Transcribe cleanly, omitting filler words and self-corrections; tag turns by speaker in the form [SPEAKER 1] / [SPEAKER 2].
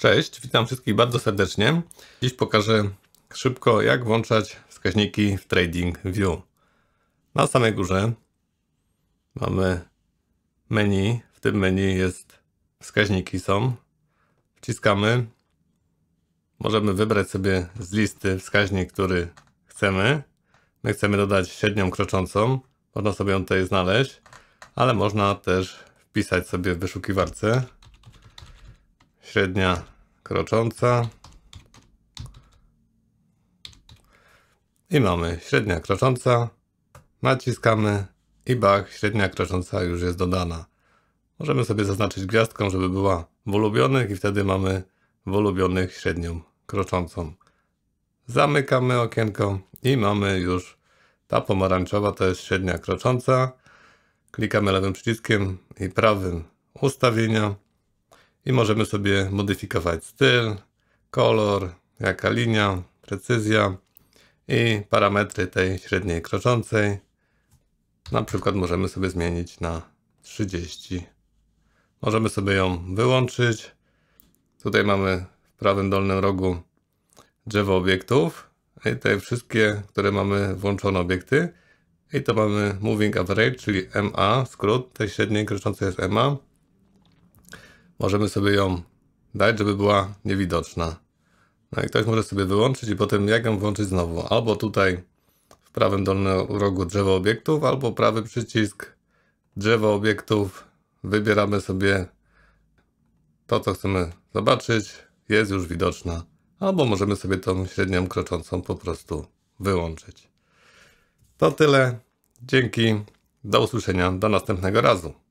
[SPEAKER 1] Cześć, witam wszystkich bardzo serdecznie. Dziś pokażę szybko, jak włączać wskaźniki w TradingView. Na samej górze mamy menu. W tym menu wskaźniki są. Wciskamy. Możemy wybrać sobie z listy wskaźnik, który chcemy. My chcemy dodać średnią kroczącą. Można sobie ją tutaj znaleźć, ale można też wpisać sobie w wyszukiwarce średnia krocząca i mamy średnia krocząca, naciskamy i bach, średnia krocząca już jest dodana. Możemy sobie zaznaczyć gwiazdką, żeby była w ulubionych i wtedy mamy w ulubionych średnią kroczącą. Zamykamy okienko i mamy już ta pomarańczowa, to jest średnia krocząca. Klikamy lewym przyciskiem i prawym ustawienia. I możemy sobie modyfikować styl, kolor, jaka linia, precyzja i parametry tej średniej kroczącej. Na przykład możemy sobie zmienić na 30. Możemy sobie ją wyłączyć. Tutaj mamy w prawym dolnym rogu drzewo obiektów. I te wszystkie, które mamy włączone obiekty. I to mamy Moving Average, czyli MA, skrót tej średniej kroczącej jest MA. Możemy sobie ją dać, żeby była niewidoczna. No i ktoś może sobie wyłączyć i potem jak ją włączyć znowu. Albo tutaj w prawym dolnym rogu drzewo obiektów, albo prawy przycisk drzewo obiektów. Wybieramy sobie to, co chcemy zobaczyć. Jest już widoczna. Albo możemy sobie tą średnią kroczącą po prostu wyłączyć. To tyle. Dzięki. Do usłyszenia. Do następnego razu.